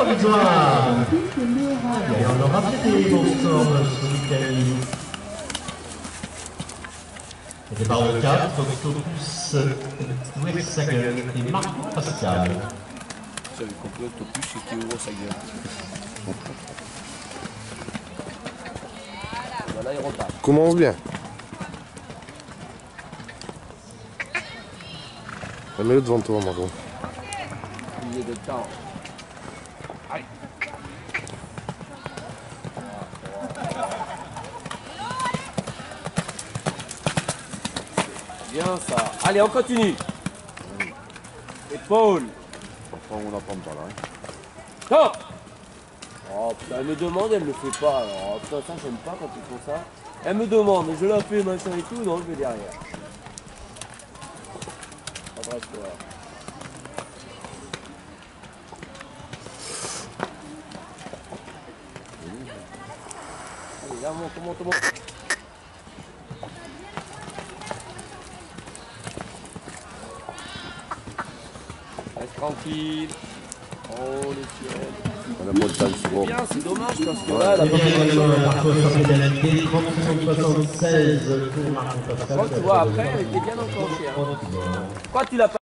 Autre victoire. Et on aura fait des bons scores ce week-end. Et départ de 4, Octopus, Louis Saguel et Marc Pascal. J'avais compris Octopus et qui ouvre sa gueule. Voilà, il repart. Commence bien. Mets-le devant toi, Margot. Il est de temps. Aïe. Bien ça. Allez, on continue. Épaule. Enfin, on n'apprend pas là. Top. Oh putain, elle me demande, elle le fait pas. Alors, putain, ça j'aime pas quand ils font ça. Elle me demande, je la fais, machin et tout. Non, je vais derrière. Adresse-toi. Allez, là, monte. Reste tranquille. Oh les tiennes. On a moins de temps, c'est bon. Bien, c'est dommage parce que là, la Et bien également, par contre, sur pénalité, 30-76 pour Marc Pascal. tu vois, après, elle était bien enclenchée. Hein. Quoi, tu l'as pas